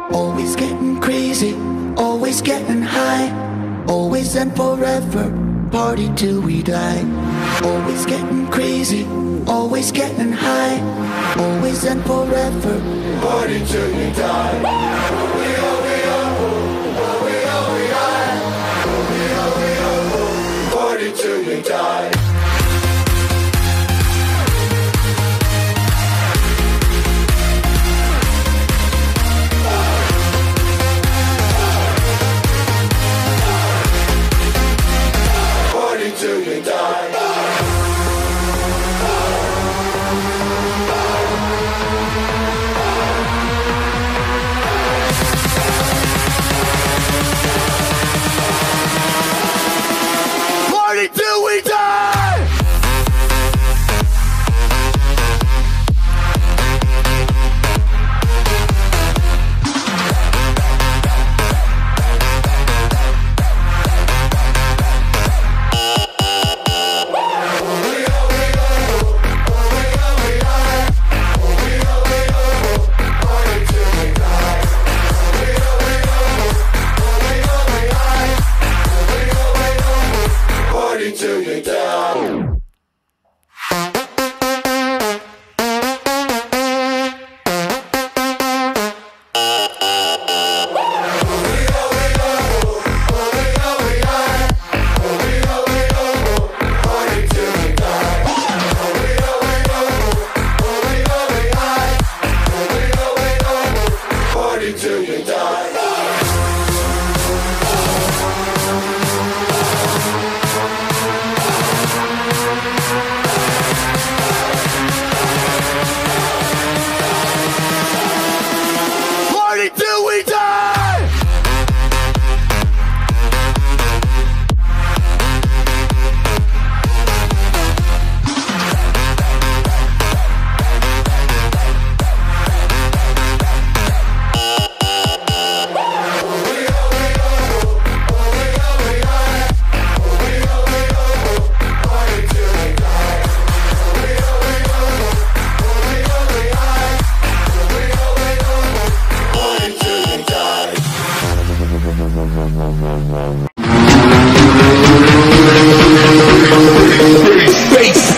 Always getting crazy, always getting high. Always and forever, party till we die. Always getting crazy, always getting high. Always and forever, party till we die. Party till we die. Till you die. Party till we die. Till you die. Till we die! Space.